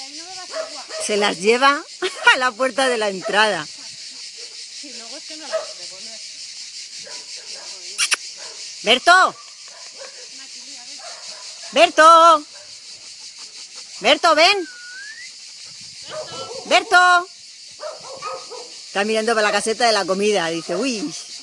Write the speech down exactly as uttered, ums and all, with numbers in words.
ahí no me das agua. Se las lleva a la puerta de la entrada. Y luego es que no las devuelve. ¡Berto! ¡Berto! ¡Berto, ven! ¡Berto! Está mirando para la caseta de la comida. Dice, uy...